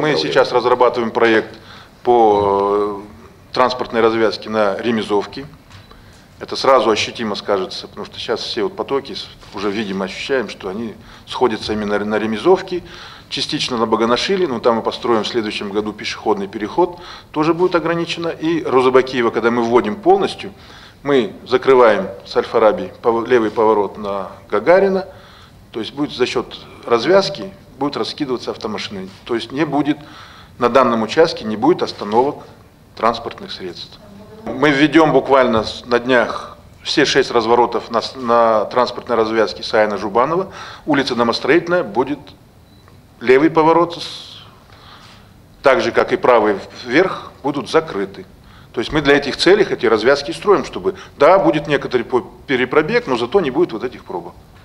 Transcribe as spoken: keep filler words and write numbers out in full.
Мы сейчас разрабатываем проект по транспортной развязке на Ремезовке. Это сразу ощутимо скажется, потому что сейчас все вот потоки уже видимо ощущаем, что они сходятся именно на Ремезовке, частично на Баганашили, но там мы построим в следующем году пешеходный переход, тоже будет ограничено. И Розыбакиева, когда мы вводим полностью, мы закрываем с Аль-Фараби левый поворот на Гагарина, то есть будет за счет развязки будут раскидываться автомашины, то есть не будет на данном участке не будет остановок транспортных средств. Мы введем буквально на днях все шесть разворотов на, на транспортной развязке Саяна-Жубанова. Улица Домостроительная будет левый поворот, так же как и правый вверх, будут закрыты. То есть мы для этих целей эти развязки строим, чтобы, да, будет некоторый перепробег, но зато не будет вот этих пробок.